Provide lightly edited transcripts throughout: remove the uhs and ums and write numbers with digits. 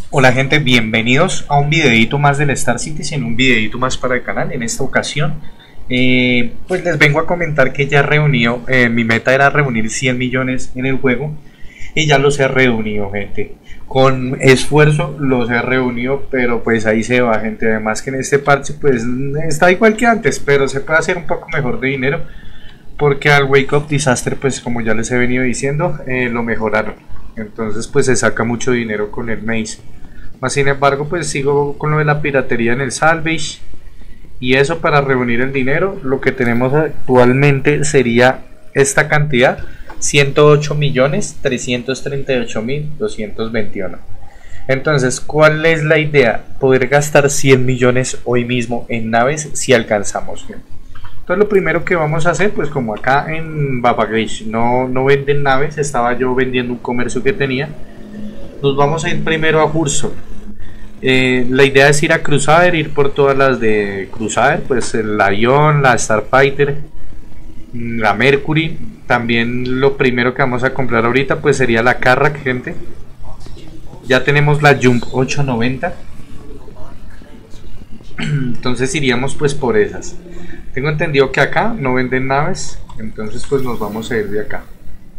Hola gente, bienvenidos a un videito más del Star Citizen, un videito más para el canal. En esta ocasión pues les vengo a comentar que ya he reunido, mi meta era reunir 100 millones en el juego y ya los he reunido, gente. Con esfuerzo los he reunido, pero pues ahí se va, gente. Además que en este parche pues está igual que antes, pero se puede hacer un poco mejor de dinero porque al Wake Up Disaster, pues como ya les he venido diciendo, lo mejoraron. Entonces pues se saca mucho dinero con el Maze. Más sin embargo, pues sigo con lo de la piratería en el Salvage. Y eso, para reunir el dinero, lo que tenemos actualmente sería esta cantidad: 108.338.221. Entonces, ¿cuál es la idea? Poder gastar 100 millones hoy mismo en naves si alcanzamos. Entonces lo primero que vamos a hacer, pues como acá en Babagage no venden naves, estaba yo vendiendo un comercio que tenía. Nos vamos a ir primero a Hurston. La idea es ir a Crusader, ir por todas las de Crusader, pues el avión, la Starfighter, la Mercury. También lo primero que vamos a comprar ahorita pues sería la Carrack, gente. Ya tenemos la Jump 890. Entonces iríamos pues por esas. Tengo entendido que acá no venden naves, entonces pues nos vamos a ir de acá.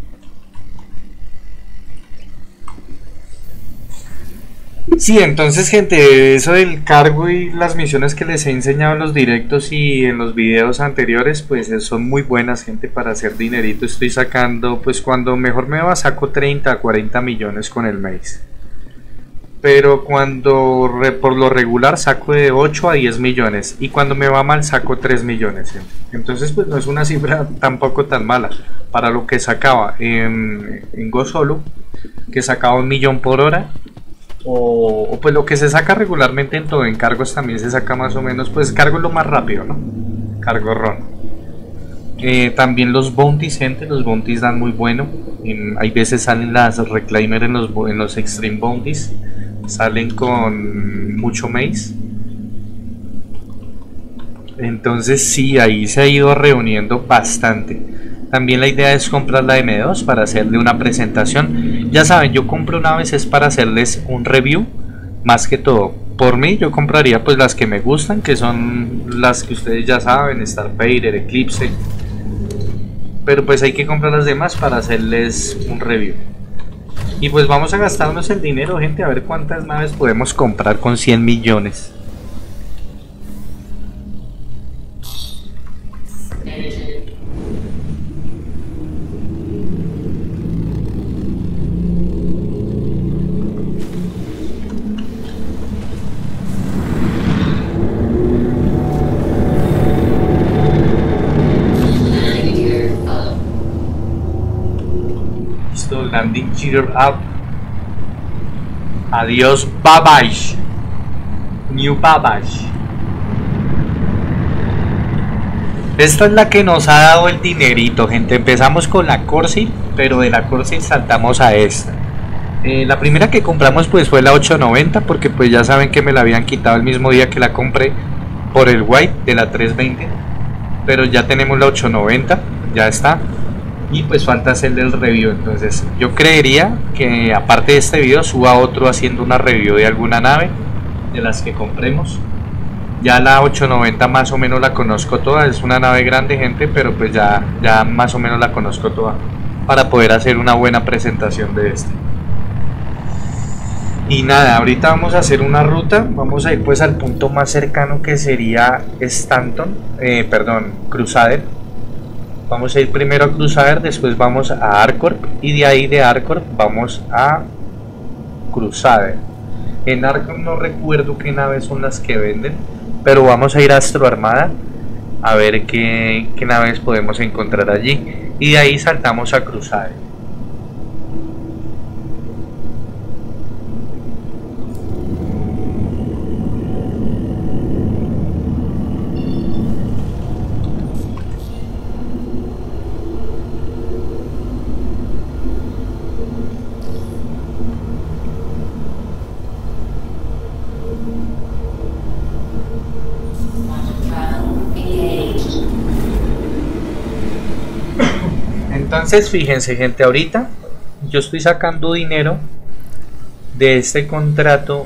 Sí, entonces gente, eso del cargo y las misiones que les he enseñado en los directos y en los videos anteriores, pues son muy buenas, gente, para hacer dinerito. Estoy sacando, pues cuando mejor me va, saco 30 a 40 millones con el Maze. Pero cuando por lo regular saco de 8 a 10 millones y cuando me va mal saco 3 millones, gente. Entonces pues no es una cifra tampoco tan mala para lo que sacaba en Go Solo, que sacaba 1 millón por hora. O pues lo que se saca regularmente en todo. En cargos también se saca más o menos, pues cargo es lo más rápido, ¿no? Cargo ron. También los bounties, gente, los bounties dan muy bueno. Hay veces salen las reclaimer en los extreme bounties, salen con mucho maze. Entonces sí, ahí se ha ido reuniendo bastante. También la idea es comprar la M2 para hacerle una presentación. Ya saben, yo compro una vez es para hacerles un review, más que todo. Por mí yo compraría pues las que me gustan, que son las que ustedes ya saben: Starfighter, Eclipse. Pero pues hay que comprar las demás para hacerles un review. Y pues vamos a gastarnos el dinero, gente, a ver cuántas naves podemos comprar con 100 millones. Landing cheer up. Adiós, Babash. New Babash. Esta es la que nos ha dado el dinerito, gente. Empezamos con la Corsair, pero de la Corsair saltamos a esta. La primera que compramos pues fue la 890, porque pues ya saben que me la habían quitado el mismo día que la compré por el white de la 320. Pero ya tenemos la 890, ya está. Y pues falta hacerle el review. Entonces yo creería que aparte de este video suba otro haciendo una review de alguna nave de las que compremos. Ya la 890 más o menos la conozco toda. Es una nave grande, gente, pero pues ya más o menos la conozco toda para poder hacer una buena presentación de este. Y nada, ahorita vamos a hacer una ruta. Vamos a ir pues al punto más cercano, que sería Crusader. Vamos a ir primero a Crusader, después vamos a Arcorp y de ahí de Arcorp vamos a Crusader. En Arcorp no recuerdo qué naves son las que venden, pero vamos a ir a Astro Armada a ver qué naves podemos encontrar allí y de ahí saltamos a Crusader. Entonces fíjense, gente, ahorita yo estoy sacando dinero de este contrato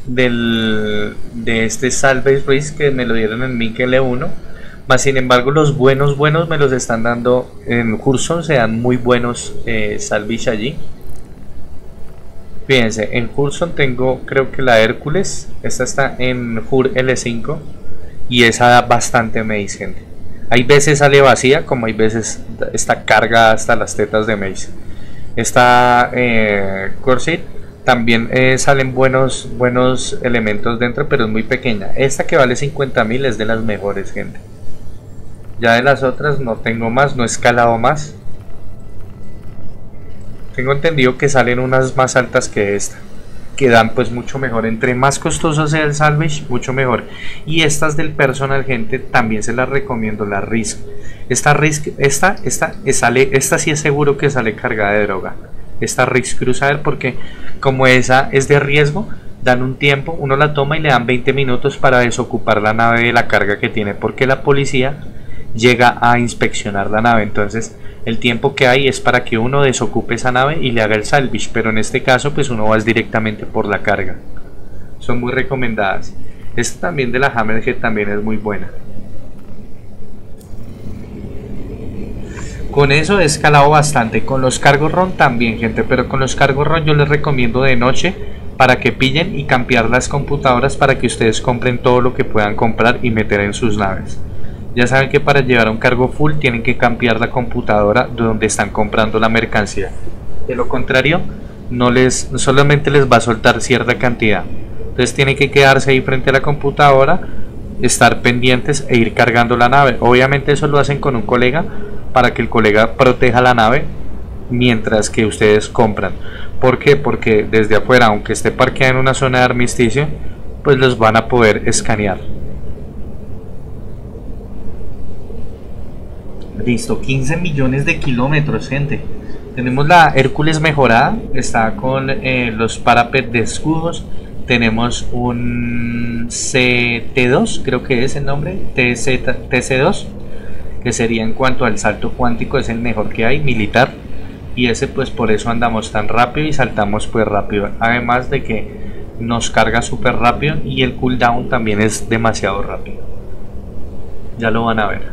de este Salvage Risk que me lo dieron en Mink L1. Más sin embargo, los buenos me los están dando en Hurson. Se dan muy buenos salvage allí. Fíjense, en Hurson tengo, creo que la Hércules. Esta está en Hur L5 y esa da bastante Mace, gente. Hay veces sale vacía, como hay veces está cargada hasta las tetas de Mace. Esta Corsair también salen buenos elementos dentro, pero es muy pequeña. Esta que vale 50.000 es de las mejores, gente. Ya de las otras no tengo más, no he escalado más. Tengo entendido que salen unas más altas que esta, que dan pues mucho mejor. Entre más costoso sea el salvage, mucho mejor. Y estas del personal, gente, también se las recomiendo, la Risk. Esta sí es seguro que sale cargada de droga. Esta Risk Crusader, porque como esa es de riesgo, dan un tiempo, uno la toma y le dan 20 minutos para desocupar la nave de la carga que tiene, porque la policía llega a inspeccionar la nave. Entonces el tiempo que hay es para que uno desocupe esa nave y le haga el salvage, pero en este caso pues uno va directamente por la carga. Son muy recomendadas. Esta también de la Hammerhead también es muy buena. Con eso he escalado bastante. Con los cargo run también, gente, pero con los cargo run yo les recomiendo de noche, para que pillen y cambiar las computadoras, para que ustedes compren todo lo que puedan comprar y meter en sus naves. Ya saben que para llevar un cargo full tienen que cambiar la computadora de donde están comprando la mercancía. De lo contrario, solamente les va a soltar cierta cantidad. Entonces tienen que quedarse ahí frente a la computadora, estar pendientes e ir cargando la nave. Obviamente eso lo hacen con un colega, para que el colega proteja la nave mientras que ustedes compran. ¿Por qué? Porque desde afuera, aunque esté parqueada en una zona de armisticio, pues los van a poder escanear. Listo, 15 millones de kilómetros, gente. Tenemos la Hércules mejorada, está con los parapet de escudos. Tenemos un CT2, creo que es el nombre, TC2, que sería, en cuanto al salto cuántico, es el mejor que hay, militar. Y ese pues por eso andamos tan rápido y saltamos pues rápido. Además de que nos carga súper rápido y el cooldown también es demasiado rápido. Ya lo van a ver.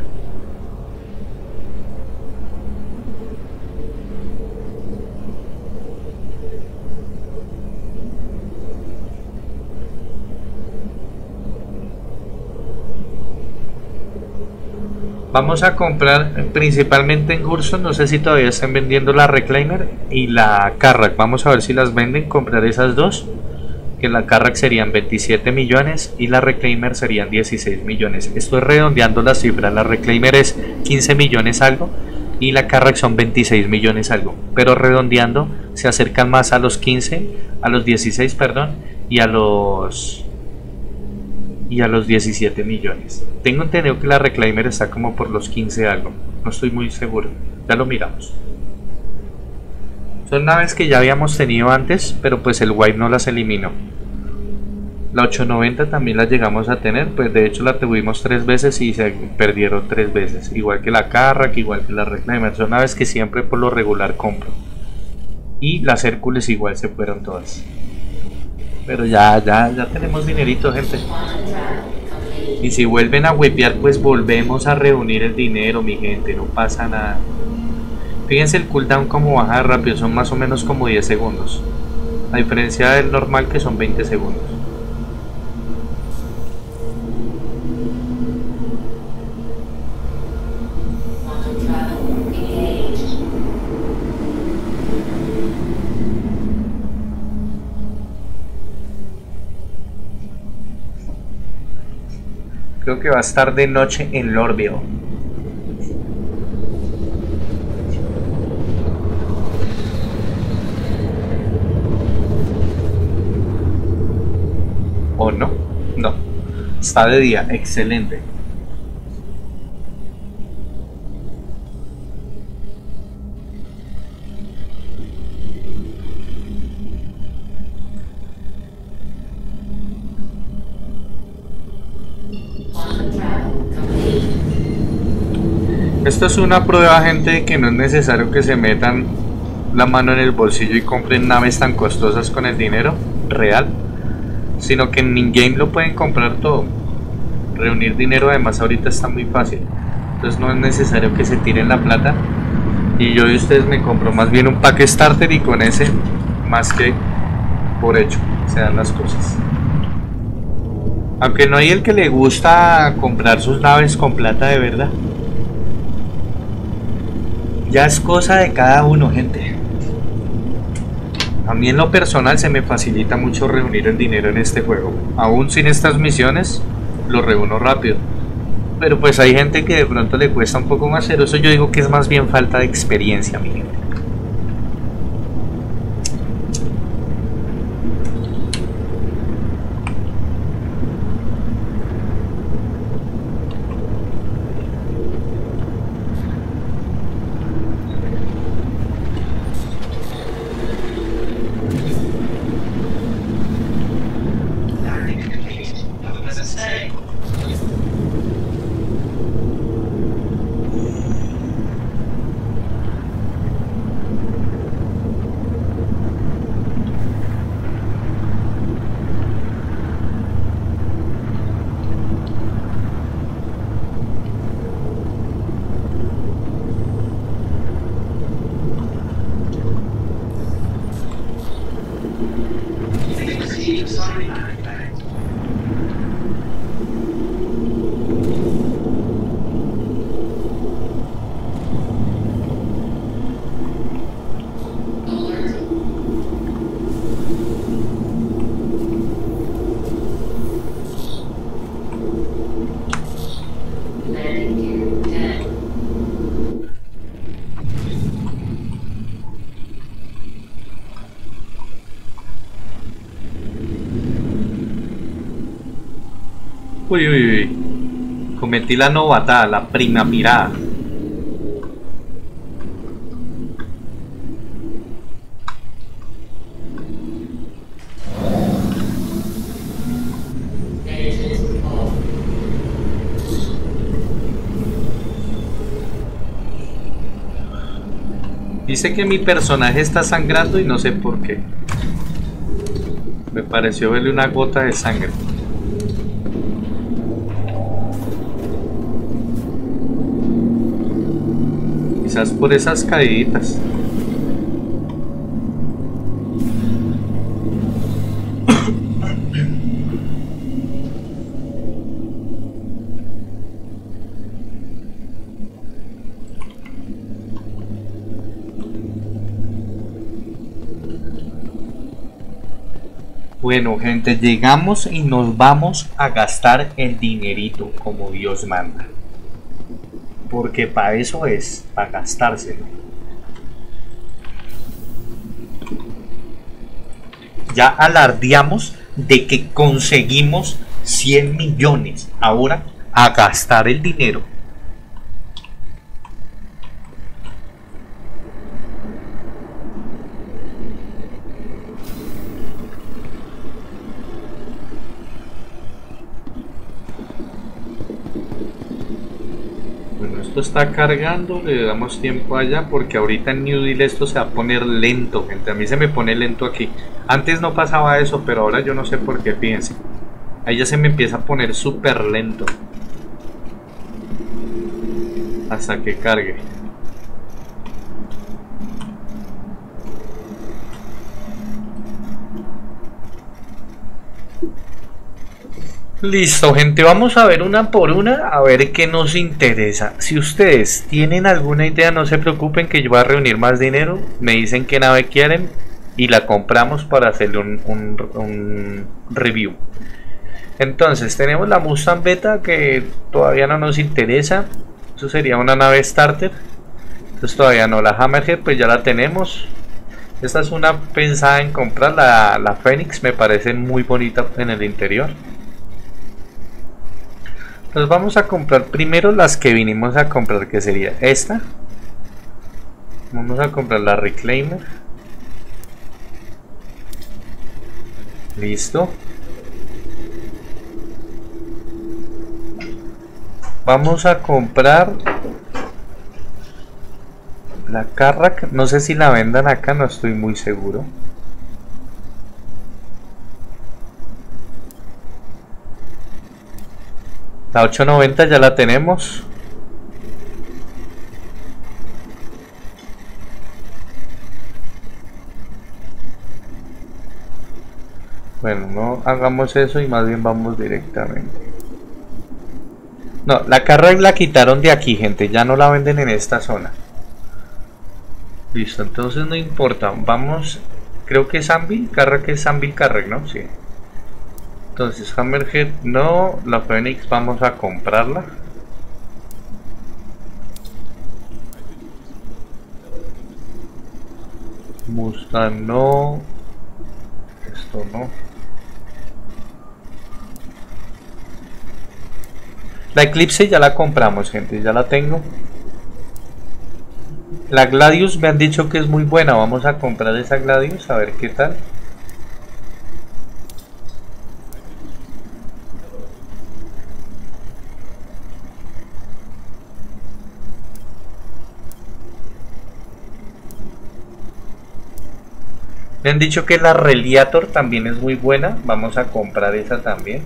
Vamos a comprar principalmente en Hurson. No sé si todavía están vendiendo la Reclaimer y la Carrack. Vamos a ver si las venden, comprar esas dos. Que la Carrack serían 27 millones y la Reclaimer serían 16 millones. Estoy redondeando la cifra. La Reclaimer es 15 millones algo y la Carrack son 26 millones algo. Pero redondeando se acercan más a los 15, a los 16, perdón, y a los 17 millones. Tengo entendido que la Reclaimer está como por los 15 algo. No estoy muy seguro. Ya lo miramos. Son naves que ya habíamos tenido antes, pero pues el wipe no las eliminó. La 890 también la llegamos a tener, pues de hecho la tuvimos 3 veces y se perdieron 3 veces. Igual que la Carrack, igual que la Reclaimer. Son naves que siempre por lo regular compro. Y las Hércules igual se fueron todas. Pero ya tenemos dinerito, gente. Y si vuelven a wipear, pues volvemos a reunir el dinero, mi gente. No pasa nada. Fíjense el cooldown como baja de rápido. Son más o menos como 10 segundos. A diferencia del normal, que son 20 segundos. Creo que va a estar de noche en Lorville. ¿O no? No. Está de día. Excelente. Esto es una prueba, gente, de que no es necesario que se metan la mano en el bolsillo y compren naves tan costosas con el dinero. real, sino que en in-game lo pueden comprar todo. Reunir dinero además ahorita está muy fácil, entonces no es necesario que se tiren la plata, y yo de ustedes me compro más bien un pack starter y con ese más que por hecho se dan las cosas. Aunque no hay el que le gusta comprar sus naves con plata de verdad. Ya es cosa de cada uno, gente. A mí en lo personal se me facilita mucho reunir el dinero en este juego. Aún sin estas misiones, lo reúno rápido. Pero pues hay gente que de pronto le cuesta un poco más, pero eso yo digo que es más bien falta de experiencia, mi gente. Uy, uy, uy. Cometí la novatada, la prima mirada. Dice que mi personaje está sangrando y no sé por qué. Me pareció verle una gota de sangre. Quizás por esas caíditas. Bueno, gente, llegamos y nos vamos a gastar el dinerito como Dios manda. Porque para eso es, para gastárselo. Ya alardeamos de que conseguimos 100 millones. Ahora a gastar el dinero. Esto está cargando, le damos tiempo allá porque ahorita en New Deal esto se va a poner lento, gente. A mí se me pone lento aquí. Antes no pasaba eso, pero ahora yo no sé por qué, fíjense. Ahí ya se me empieza a poner súper lento hasta que cargue. Listo, gente, vamos a ver una por una, a ver qué nos interesa. Si ustedes tienen alguna idea, no se preocupen que yo voy a reunir más dinero. Me dicen qué nave quieren y la compramos para hacerle un review. Entonces, tenemos la Mustang Beta que todavía no nos interesa. Eso sería una nave starter. Entonces todavía no. La Hammerhead pues ya la tenemos. Esta es una pensada en comprar, la Phoenix, me parece muy bonita en el interior. Entonces vamos a comprar primero las que vinimos a comprar, que sería esta. Vamos a comprar la Reclaimer. Listo. Vamos a comprar la Carrack. No sé si la vendan acá, no estoy muy seguro. La 890 ya la tenemos. Bueno, no hagamos eso y más bien vamos directamente. No, la carga la quitaron de aquí, gente. Ya no la venden en esta zona. Listo, entonces no importa. Vamos, creo que es Anvil. Carra que es Anvil Carreg, ¿no? Sí. Entonces Hammerhead no. La Phoenix vamos a comprarla. Mustang no. Esto no. La Eclipse ya la compramos, gente, ya la tengo. La Gladius me han dicho que es muy buena. Vamos a comprar esa Gladius a ver qué tal. Me han dicho que la Reliator también es muy buena. Vamos a comprar esa también.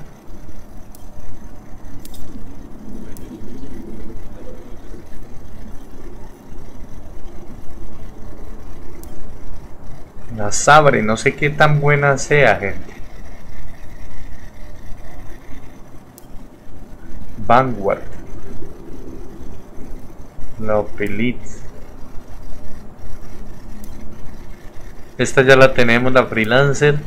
La Sabre, no sé qué tan buena sea, gente. Vanguard. La Opelit. Esta ya la tenemos, la Freelancer.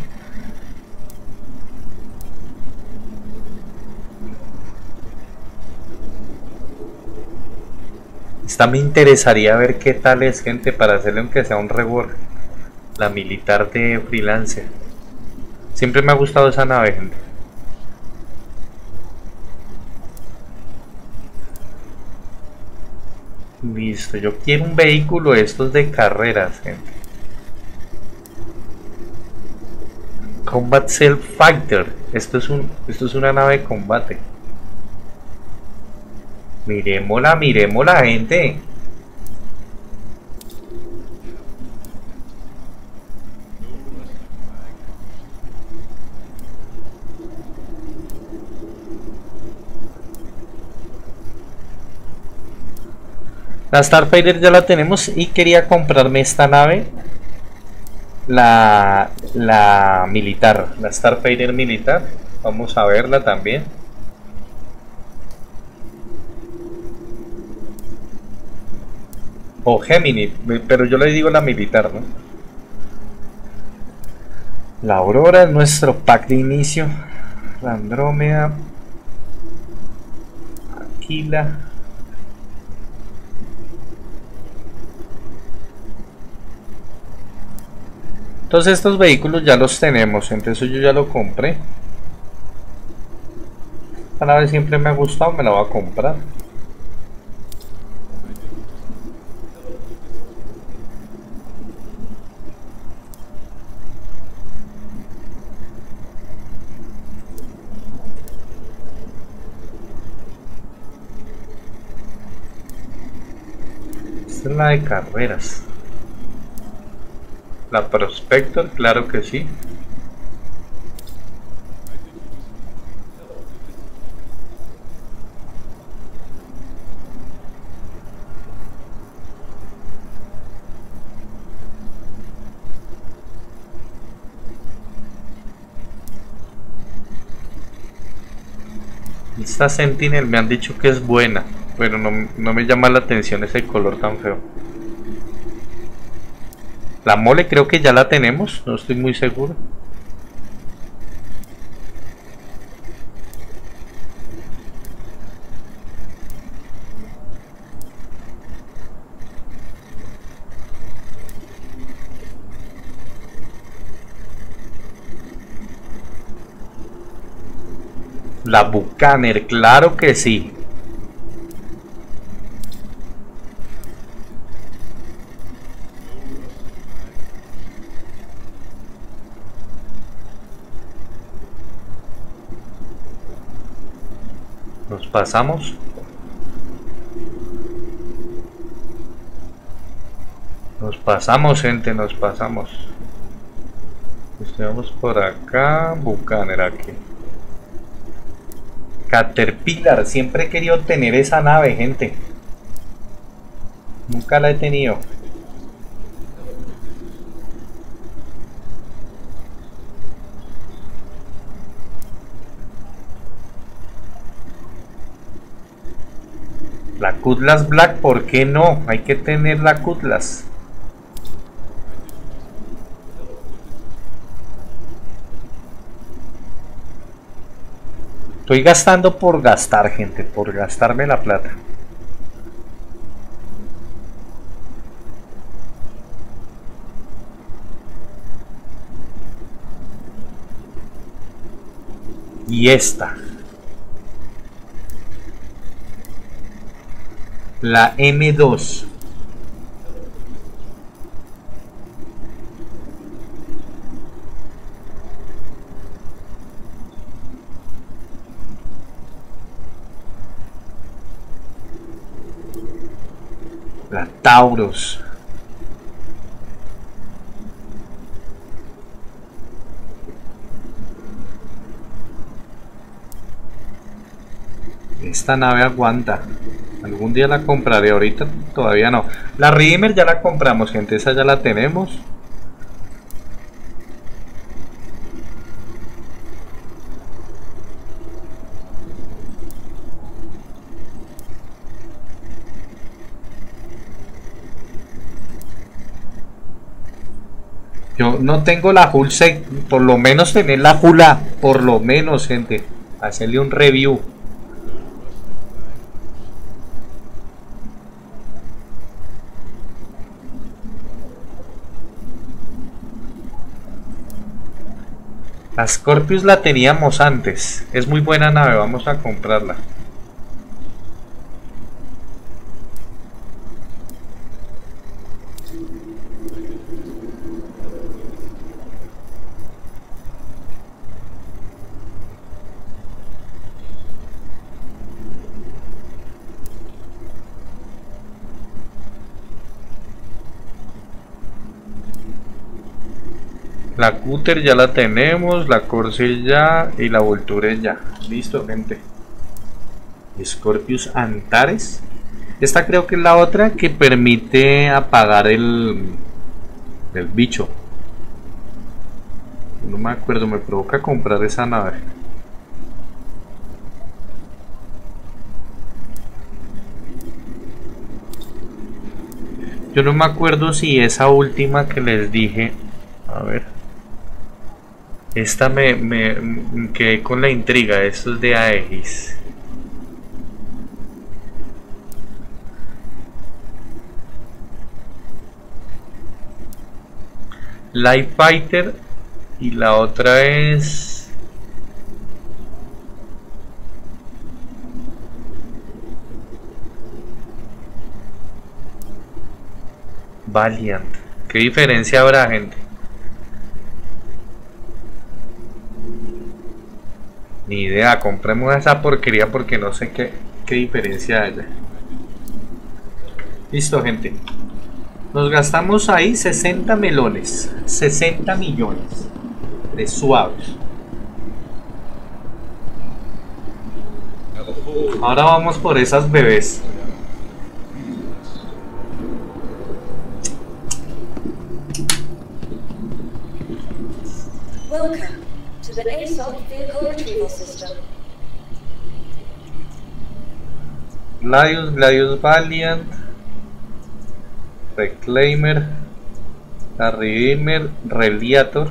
Esta me interesaría ver qué tal es, gente, para hacerle aunque sea un rework. La militar de Freelancer. Siempre me ha gustado esa nave, gente. Listo, yo quiero un vehículo estos de carreras, gente. Combat Self Fighter. Esto es una nave de combate. Miremosla, miremosla, gente. La Starfighter ya la tenemos y quería comprarme esta nave. La militar, la Starfighter militar. Vamos a verla también. O Gemini, pero yo le digo la militar, ¿no? La Aurora es nuestro pack de inicio. La Andrómeda. Aquila. Entonces estos vehículos ya los tenemos, entonces yo ya lo compré. Esta nave siempre me ha gustado, me la voy a comprar. Esta es la de carreras. La Prospector, claro que sí. Esta Sentinel me han dicho que es buena, pero no me llama la atención ese color tan feo. La Mole creo que ya la tenemos, no estoy muy seguro. La Bucaner, claro que sí. Nos pasamos. Nos pasamos, gente, nos pasamos. Estamos por acá. Bucaner aquí. Caterpillar, siempre he querido tener esa nave, gente. Nunca la he tenido. La Cutlass Black, ¿por qué no? Hay que tener la Cutlass. Estoy gastando por gastar, gente, por gastarme la plata. Y esta. La M2. La Taurus. Esta nave aguanta. Algún día la compraré, ahorita todavía no. La Redeemer ya la compramos, gente, esa ya la tenemos. Yo no tengo la Hull Sec, por lo menos tener la Hull A, por lo menos, gente. Hacerle un review. La Scorpius la teníamos antes. Es muy buena nave, vamos a comprarla. La Cutter ya la tenemos, la Corsair ya y la Vulture ya. Listo, gente. Scorpius Antares. Esta creo que es la otra que permite apagar el bicho. No me acuerdo, me provoca comprar esa nave. Yo no me acuerdo si esa última que les dije. A ver. Esta me quedé con la intriga. Esto es de Aegis. Light Fighter. Y la otra es Valiant. ¿Qué diferencia habrá, gente? Ni idea, compremos esa porquería porque no sé qué diferencia haya. Listo, gente. Nos gastamos ahí 60 melones, 60 millones de suaves. Ahora vamos por esas bebés. Welcome to the ASOP Vehicle Retrieval System. Gladius Valiant, Reclaimer, la Redeemer, Reliator,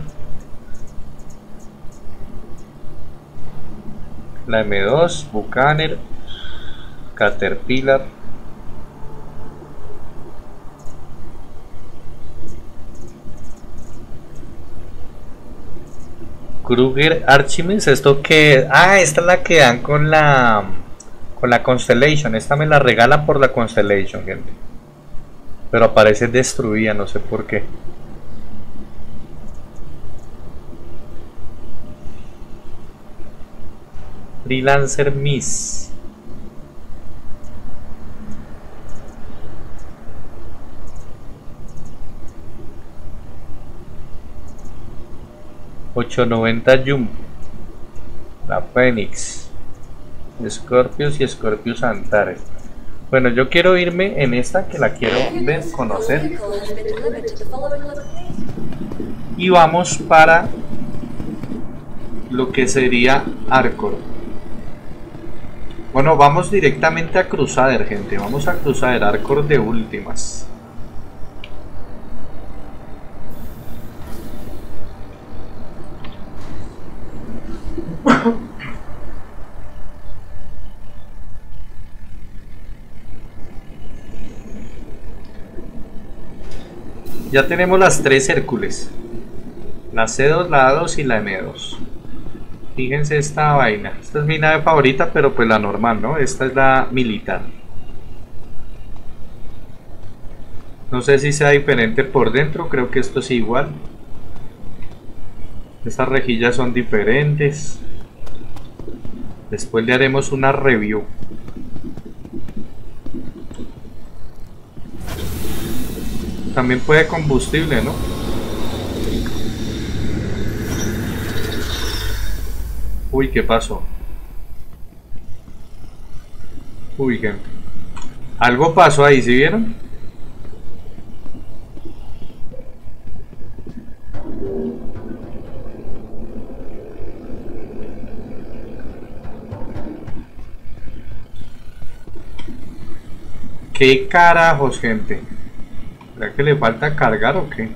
la M2, Bucaner, Caterpillar, Kruger Archimedes. Esto que... Ah, esta es la que dan con la Constellation. Esta me la regala por la Constellation, gente. Pero aparece destruida, no sé por qué. Freelancer Miss. $890 Jump. La Phoenix. Scorpius y Scorpius Antares. Bueno, yo quiero irme en esta que la quiero ver, conocer. Vehicle has been delivered to the following location. Y vamos para lo que sería Arcor. Bueno, vamos directamente a Crusader, gente. Vamos a Crusader, Arcor de últimas. Ya tenemos las tres Hércules. La C2, la A2 y la M2. Fíjense esta vaina. Esta es mi nave favorita, pero pues la normal, ¿no? Esta es la militar. No sé si sea diferente por dentro. Creo que esto es igual. Estas rejillas son diferentes. Después le haremos una review. También puede combustible, ¿no? Uy, ¿qué pasó? Uy, gente. Algo pasó ahí, ¿sí vieron? ¿Qué carajos, gente? ¿Será que le falta cargar o qué?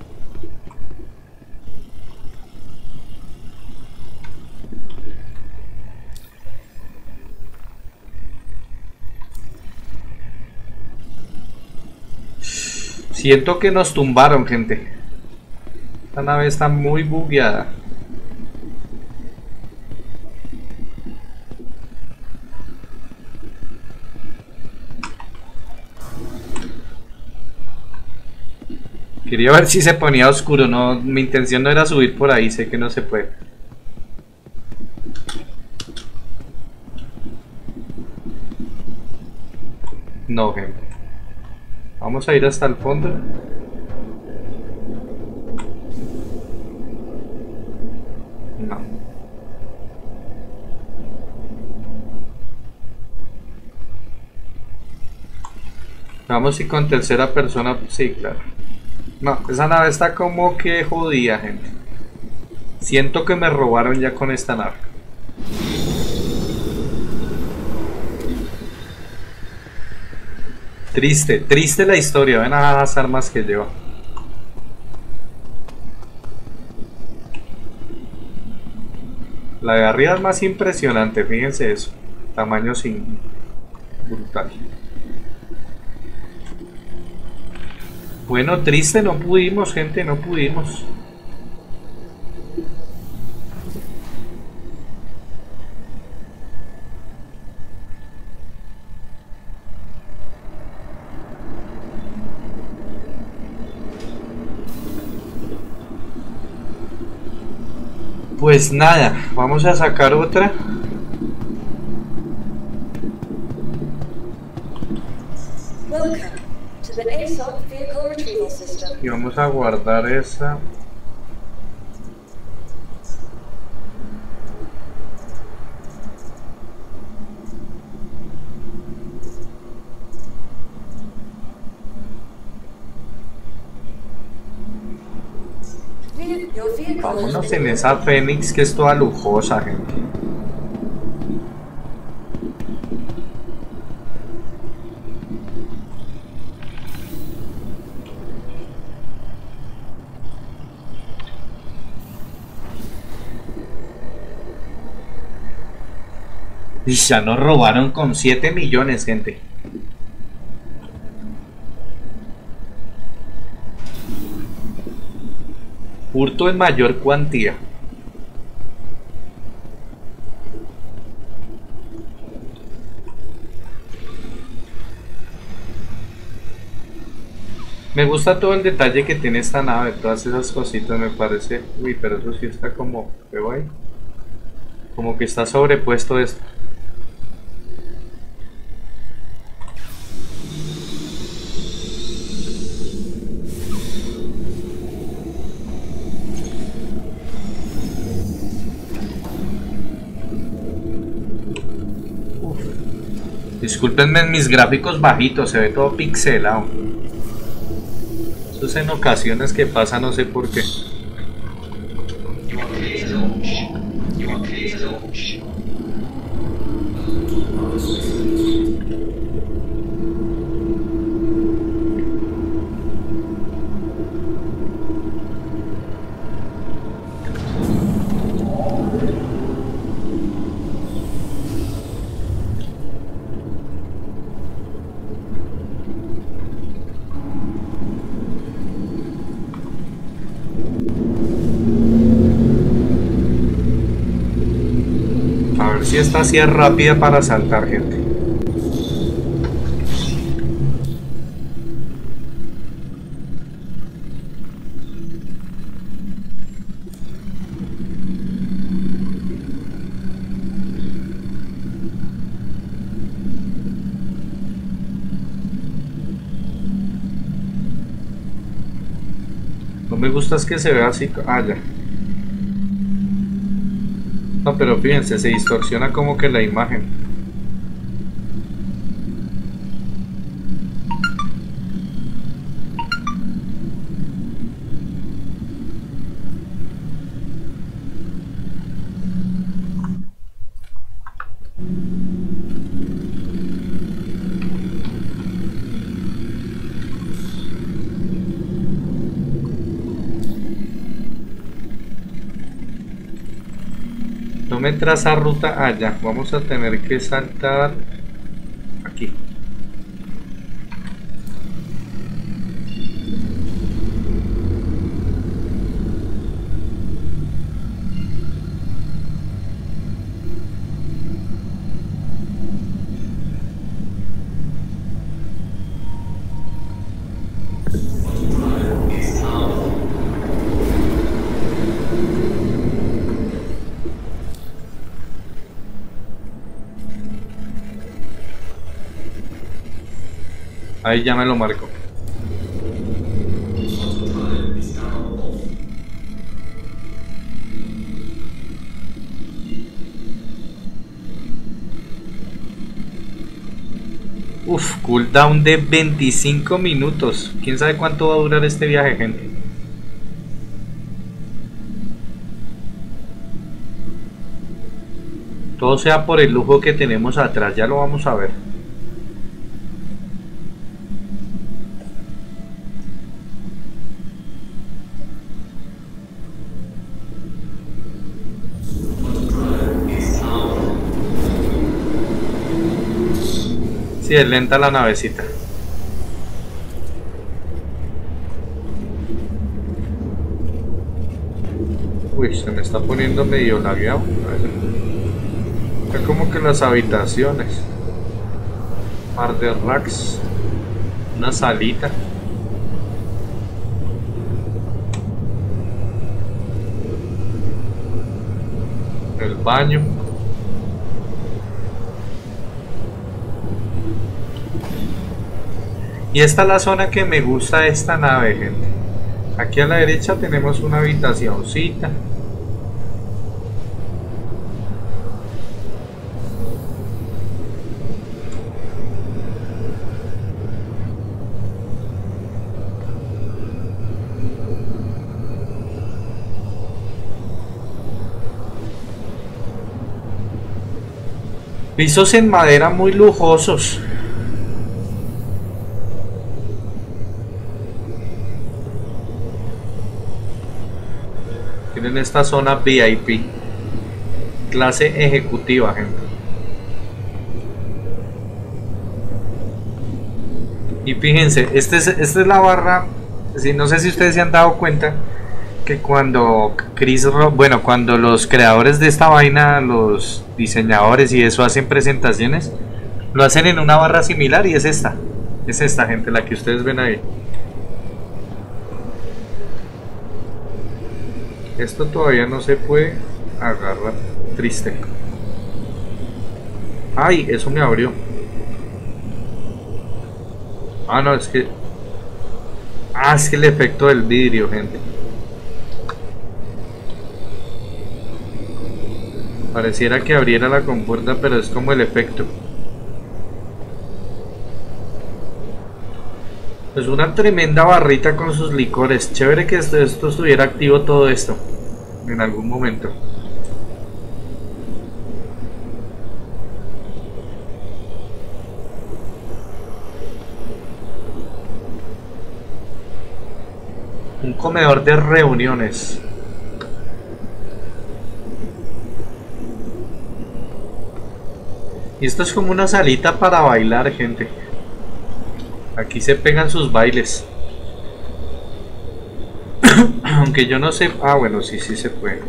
Siento que nos tumbaron, gente. Esta nave está muy bugueada. Quería ver si se ponía oscuro, no, mi intención no era subir por ahí, sé que no se puede. No, gente. Vamos a ir hasta el fondo. No. Vamos y con tercera persona, sí, claro. No, esa nave está como que jodida, gente. Siento que me robaron ya con esta nave. Triste, triste la historia. Ven a las armas que lleva. La de arriba es más impresionante, fíjense eso. Tamaño sin... brutal. Bueno, triste, no pudimos, gente, no pudimos. Pues nada, vamos a sacar otra. Welcome to the ASOP Vehicle Retrieval System. Y vamos a guardar esa. Your vehicle has Vámonos been en esa Fénix que es toda lujosa, gente. Y ya nos robaron con 7 millones, gente. Hurto en mayor cuantía. Me gusta todo el detalle que tiene esta nave, todas esas cositas me parece. Uy, pero eso sí está como... ¿qué voy? Como que está sobrepuesto esto. Discúlpenme mis gráficos bajitos, se ve todo pixelado. Eso es en ocasiones que pasa, no sé por qué. A ver si esta sí es rápida para saltar, gente. No me gusta es que se vea así. Ah, ya. No, pero fíjense, se distorsiona como que la imagen. No me traza ruta allá. Vamos a tener que saltar aquí. Ahí ya me lo marco. Uf, cooldown de 25 minutos. ¿Quién sabe cuánto va a durar este viaje, gente? Todo sea por el lujo que tenemos atrás, ya lo vamos a ver. Sí, es lenta la navecita. Uy, se me está poniendo medio lagueado. Es como que las habitaciones. Par de racks. Una salita. El baño. Y esta es la zona que me gusta de esta nave, gente. Aquí a la derecha tenemos una habitacioncita. Pisos en madera muy lujosos. Tienen esta zona VIP. Clase ejecutiva, gente. Y fíjense, esta es la barra. Sí, no sé si ustedes se han dado cuenta que cuando cuando los creadores de esta vaina, los diseñadores y eso hacen presentaciones, lo hacen en una barra similar y es esta, gente, la que ustedes ven ahí. Esto todavía no se puede agarrar, triste. Ay, eso me abrió. Ah, no, es que el efecto del vidrio, gente. Pareciera que abriera la compuerta, pero es como el efecto. Pues una tremenda barrita con sus licores. Chévere que esto estuviera activo todo esto en algún momento. Un comedor de reuniones. Y esto es como una salita para bailar, gente. Aquí se pegan sus bailes. Aunque yo no sé... Ah, bueno, sí se puede.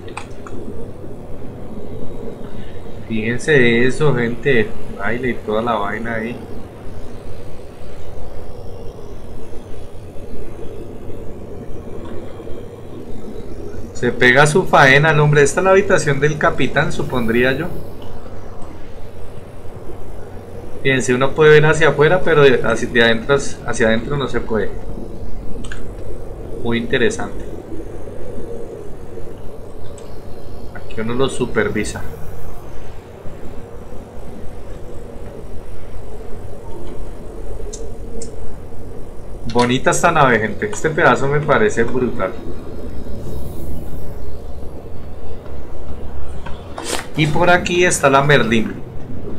Fíjense eso, gente. Baile y toda la vaina ahí. Se pega su faena el hombre. Esta es la habitación del capitán, supondría yo. Fíjense, uno puede ver hacia afuera, pero hacia adentro no se puede. Muy interesante. Aquí uno lo supervisa. Bonita esta nave, gente. Este pedazo me parece brutal. Y por aquí está la Merlin.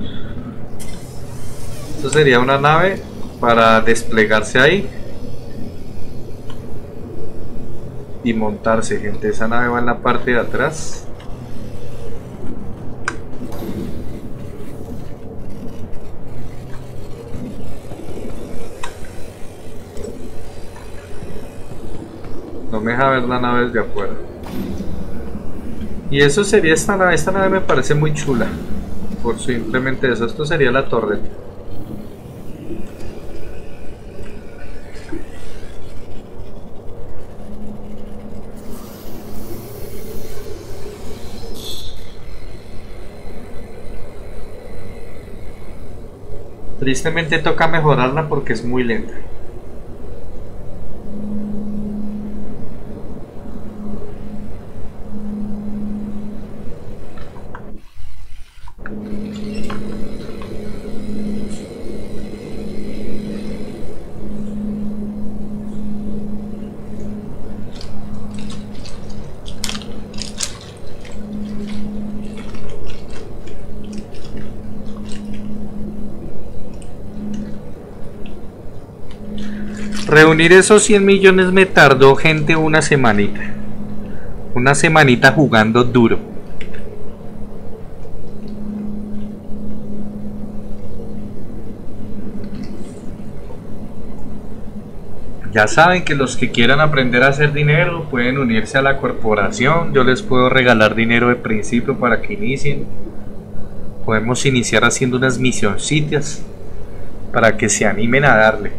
Esto sería una nave para desplegarse ahí y montarse, gente. Esa nave va en la parte de atrás. No me deja ver la nave desde afuera. Y eso sería esta nave. Esta nave me parece muy chula. Por simplemente eso. Esto sería la torreta. Tristemente toca mejorarla porque es muy lenta. Reunir esos 100 millones me tardó, gente, una semanita. Una semanita jugando duro. Ya saben que los que quieran aprender a hacer dinero pueden unirse a la corporación. Yo les puedo regalar dinero de principio para que inicien. Podemos iniciar haciendo unas misioncitas para que se animen a darle.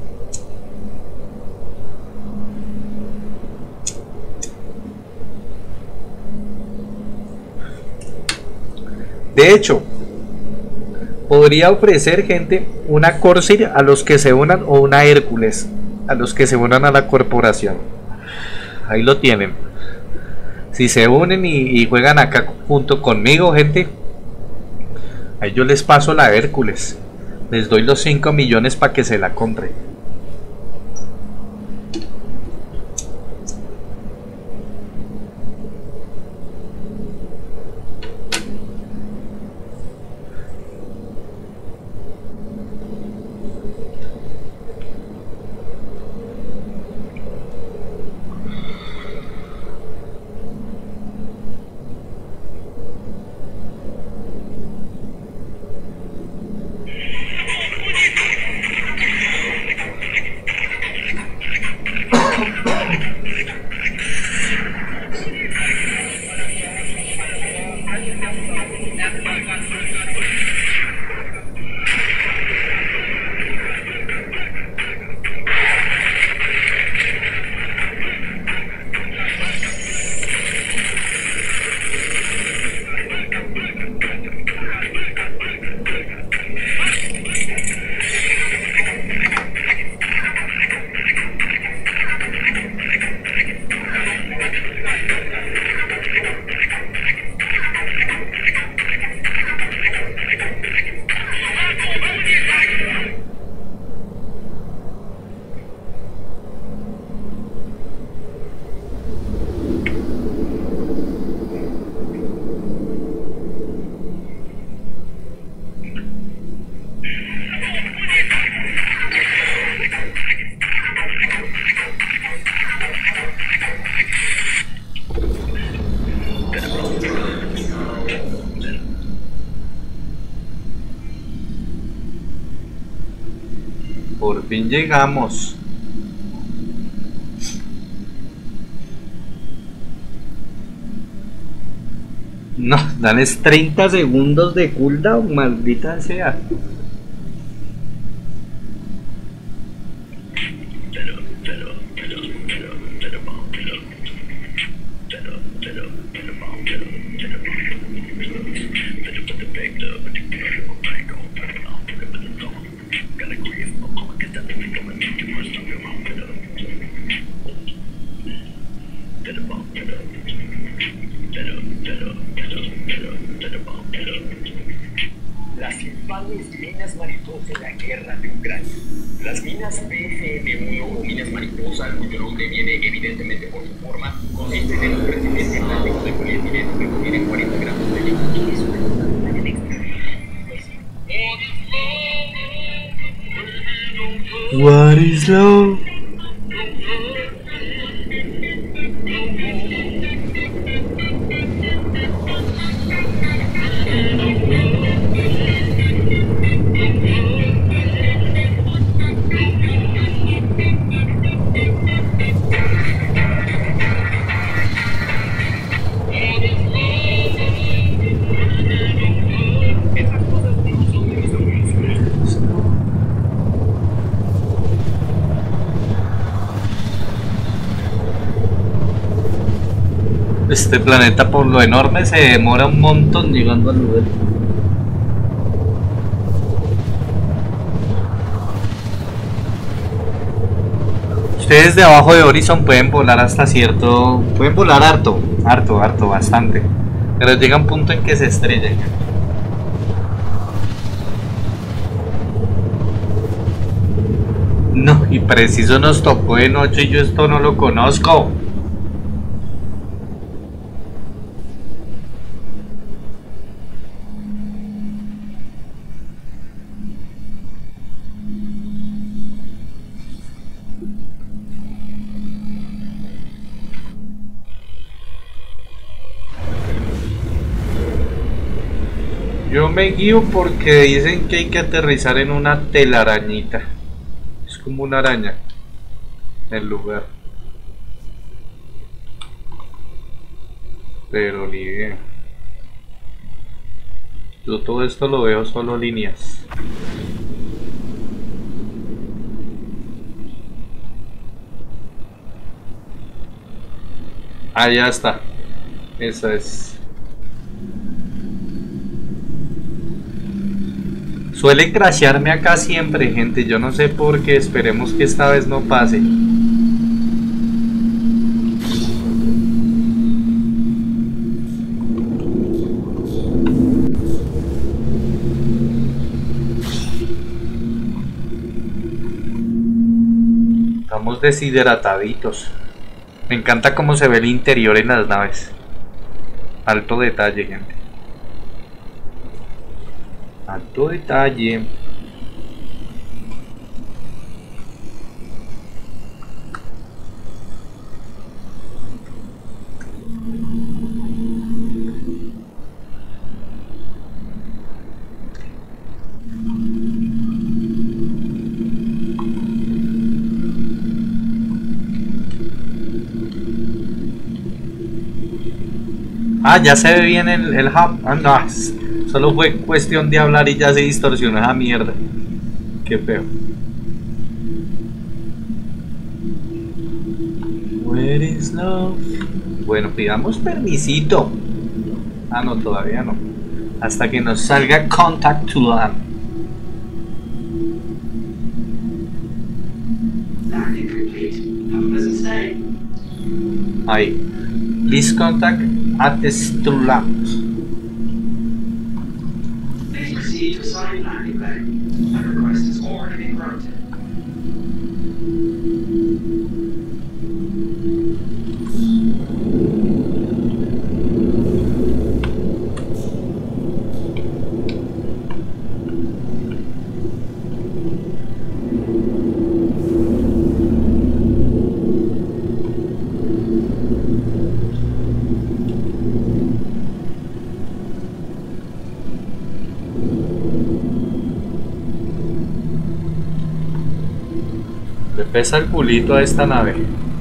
De hecho, podría ofrecer, gente, una Corsair a los que se unan o una Hércules a los que se unan a la corporación. Ahí lo tienen. Si se unen y juegan acá junto conmigo, gente, ahí yo les paso la Hércules. Les doy los 5 millones para que se la compren. Por fin llegamos. No, dales 30 segundos de cooldown, maldita sea. Las infames minas mariposa en la guerra de Ucrania. Las minas PFM-1 o minas mariposa, cuyo nombre viene evidentemente por su forma, consisten en un recipiente plástico de polietileno que contiene 40 gramos de líquido. Es una montaña de What is love? Este planeta, por lo enorme, se demora un montón llegando al lugar. Ustedes de abajo de Horizon pueden volar hasta cierto... Pueden volar harto, bastante. Pero llega un punto en que se estrellan. No, y preciso nos tocó de noche y yo esto no lo conozco. Yo me guío porque dicen que hay que aterrizar en una telarañita. Es como una araña el lugar. Pero ni idea. Yo todo esto lo veo solo líneas. Ah, ya está. Esa es. Suele crashearme acá siempre, gente. Yo no sé por qué. Esperemos que esta vez no pase. Estamos deshidrataditos. Me encanta cómo se ve el interior en las naves. Alto detalle, gente. Alto detalle. Ah, ya se ve bien el hub. Ah, no, solo fue cuestión de hablar y ya se distorsionó esa mierda. Qué feo. Where is love? Bueno, pidamos permisito. Ah, no, todavía no. Hasta que nos salga contact to land. Ahí. Please contact at the Strulant. Please proceed to assigned landing bay. That request has already been granted. pesa el culito a esta nave.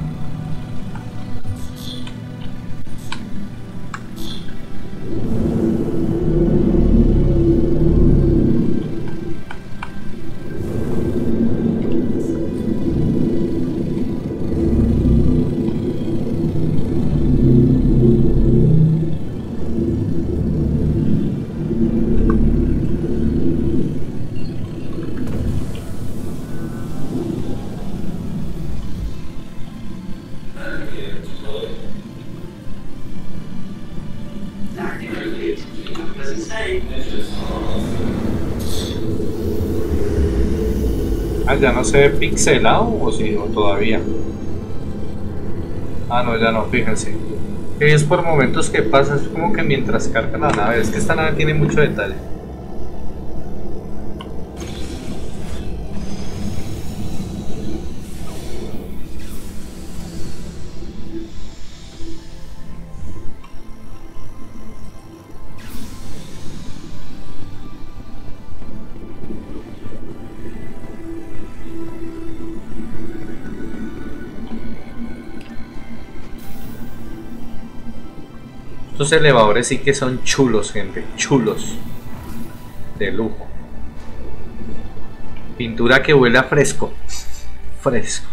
Ah, ya no se ve pixelado o sí, o todavía. Ah, no, ya no, fíjense. Es por momentos que pasa, es como que mientras carga la nave. Es que esta nave tiene mucho detalle. Estos elevadores sí que son chulos, gente, chulos. De lujo. Pintura que huele a fresco. Fresco.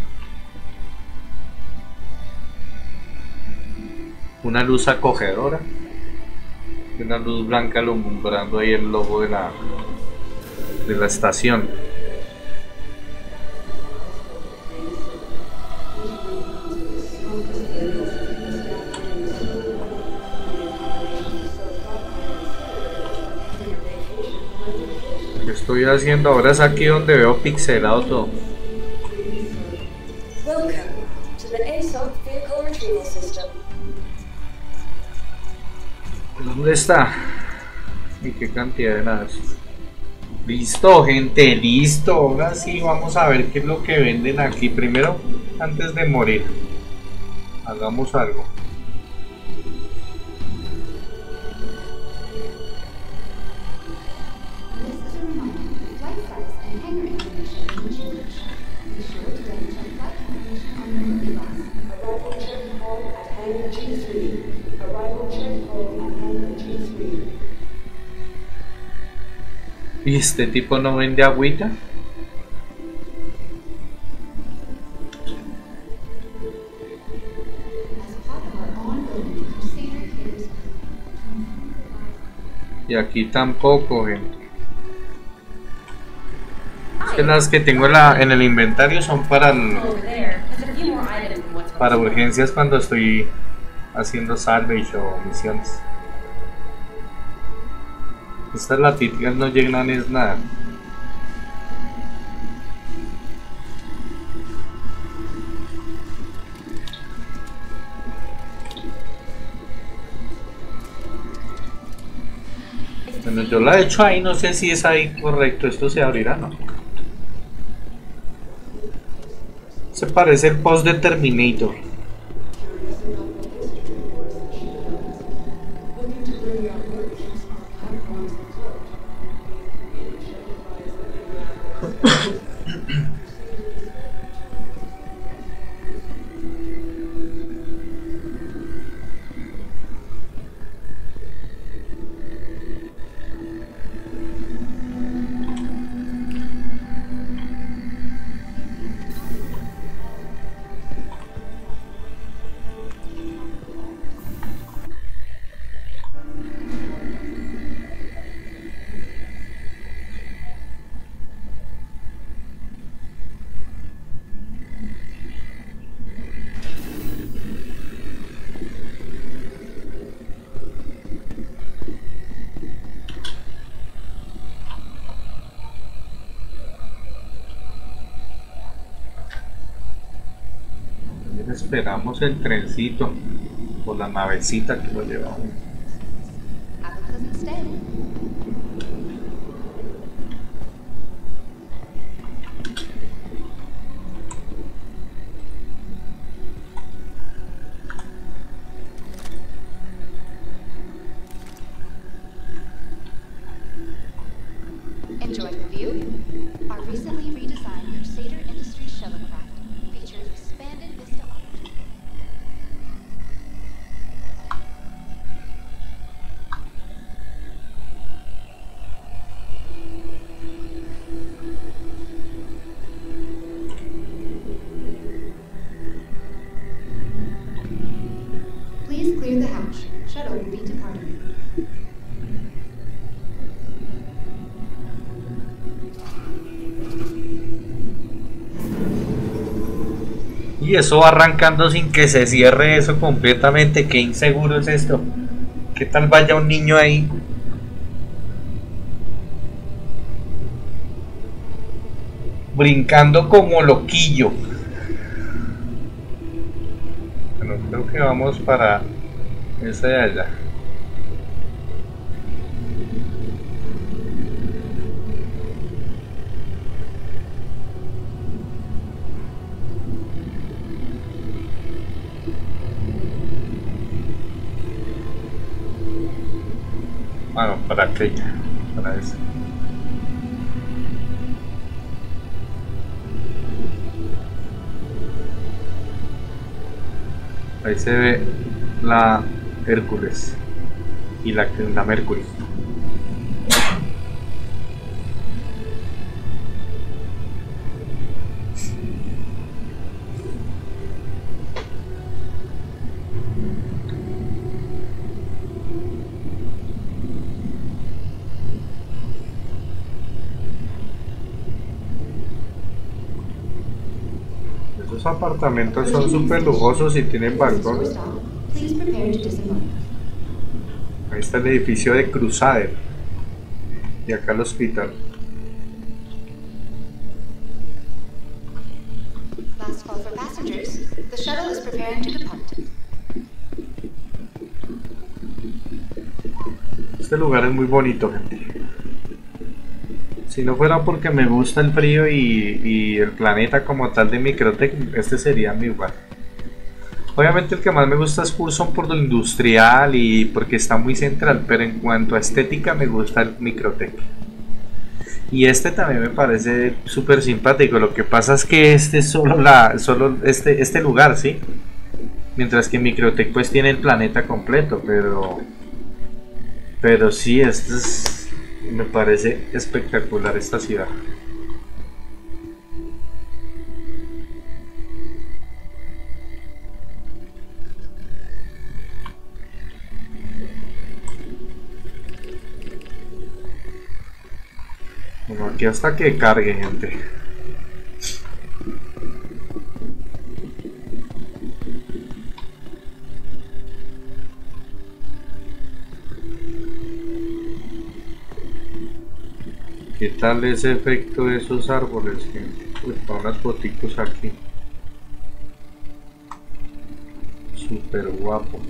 Una luz acogedora. Y una luz blanca alumbrando ahí el logo de la estación. Estoy haciendo ahora es aquí donde veo pixelado todo. Welcome to the ASOP Vehicle Retrieval System. ¿Dónde está? Y qué cantidad de naves. Listo, gente, listo. Ahora sí vamos a ver qué es lo que venden aquí. Primero, antes de morir, hagamos algo. Arrival check hall at Hangar G3. Arrival check hall at Hangar G3. ¿Y este tipo no vende agüita? Y aquí tampoco, gente. Es que las que tengo en el inventario son para urgencias cuando estoy haciendo salvage o misiones. Estas laticas no llenan es nada. Bueno, yo la he hecho ahí, no sé si es ahí correcto. Esto se abrirá, ¿no? Se parece el post de Terminator. Esperamos el trencito o la navecita que lo llevamos. Have a pleasant stay. Enjoying the view? Our recently redesigned Crusader Industries shuttlecraft Y eso va arrancando sin que se cierre eso completamente. Qué inseguro es esto. ¿Qué tal vaya un niño ahí? Brincando como loquillo. Bueno, creo que vamos para esa de allá. Bueno, para aquella, para esa. Ahí se ve la Hércules y la Mercury. Esos apartamentos son súper lujosos y tienen balcón. Please prepare to disembark. Ahí está el edificio de Crusader. Y acá el hospital. Last call for passengers. The shuttle is preparing to depart. Este lugar es muy bonito, gente. Si no fuera porque me gusta el frío y el planeta como tal de Microtech, este sería mi lugar. Obviamente el que más me gusta es Curzon por lo industrial y porque está muy central, pero en cuanto a estética me gusta el Microtech. Y este también me parece súper simpático. Lo que pasa es que este es solo este lugar, ¿sí? Mientras que Microtech pues tiene el planeta completo, pero sí, me parece espectacular esta ciudad. Bueno, aquí hasta que cargue, gente. ¿Qué tal ese efecto de esos árboles, gente? Pues para unas fotitos aquí. Súper guapo.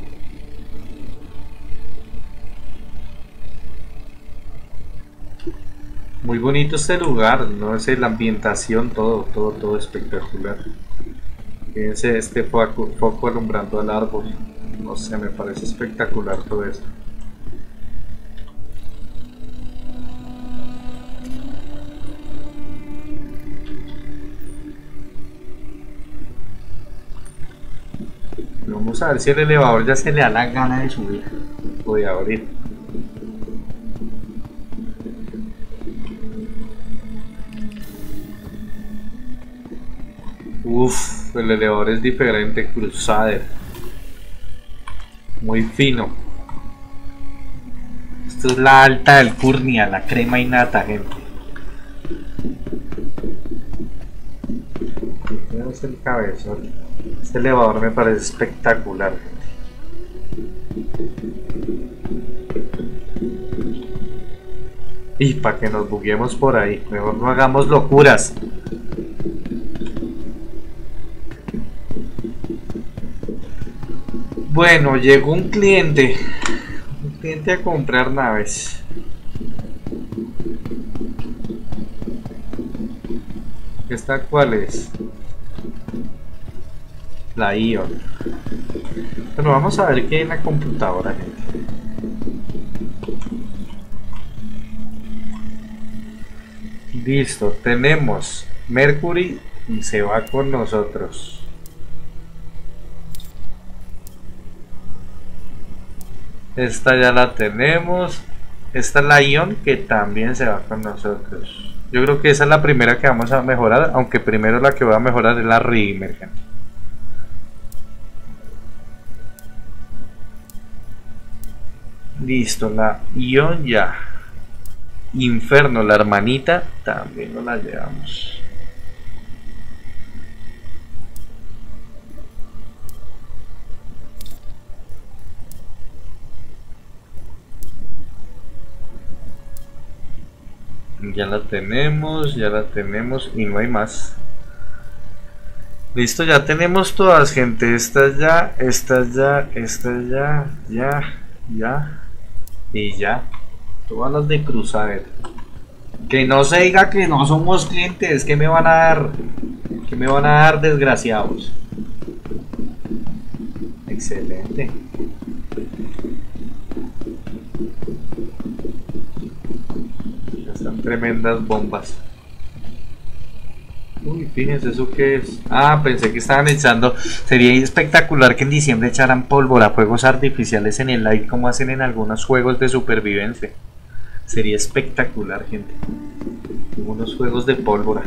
Muy bonito este lugar, no sé, la ambientación, todo espectacular. Fíjense este foco alumbrando al árbol. No sé, me parece espectacular todo esto. Vamos a ver si el elevador ya se le da la gana de subir o de abrir. Uff, el elevador es diferente, Crusader. Muy fino. Esto es la alta alcurnia, la crema innata, gente. Tenemos el cabezón. Este elevador me parece espectacular. Y para que nos buguemos por ahí, mejor no hagamos locuras. Bueno, llegó un cliente a comprar naves. ¿Esta cuál es? La Ion. Bueno, vamos a ver qué hay en la computadora, gente. Listo, tenemos Mercury y se va con nosotros. Esta ya la tenemos. Esta es la Ion que también se va con nosotros. Yo creo que esa es la primera que vamos a mejorar, aunque primero la que voy a mejorar es la Rimmer, gente. Listo, la Ion ya. Inferno, la hermanita, también nos la llevamos. Ya la tenemos y no hay más. Listo, ya tenemos todas, gente. Estas ya, ya. Y ya. Todas las de Crusader. Que no se diga que no somos clientes. ¿Qué me van a dar? ¿Qué me van a dar, desgraciados? Excelente. Ya están tremendas bombas. Uy, fíjense, ¿eso qué es? Ah, pensé que estaban echando... Sería espectacular que en diciembre echaran pólvora, fuegos artificiales en el live como hacen en algunos juegos de supervivencia. Sería espectacular, gente. Unos juegos de pólvora.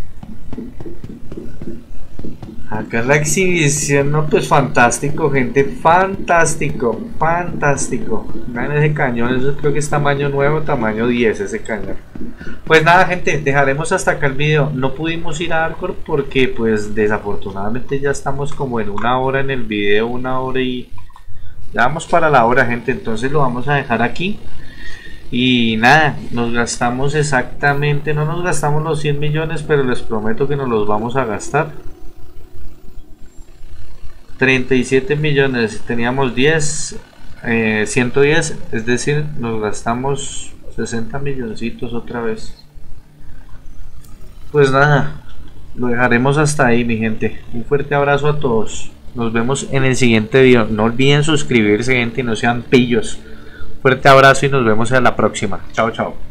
Acá la exhibición, no, pues fantástico, gente. Fantástico, fantástico. Vean ese cañón, eso creo que es tamaño nuevo, tamaño 10 ese cañón. Pues nada, gente, dejaremos hasta acá el video. No pudimos ir a Arcor porque pues desafortunadamente ya estamos como en una hora en el video, una hora y... Ya vamos para la hora, gente, entonces lo vamos a dejar aquí. Y nada, nos gastamos exactamente, no nos gastamos los 100 millones, pero les prometo que nos los vamos a gastar. 37 millones, teníamos 110, es decir, nos gastamos 60 milloncitos otra vez. Pues nada, lo dejaremos hasta ahí, mi gente. Un fuerte abrazo a todos. Nos vemos en el siguiente video. No olviden suscribirse, gente, y no sean pillos. Fuerte abrazo y nos vemos en la próxima. Chao, chao.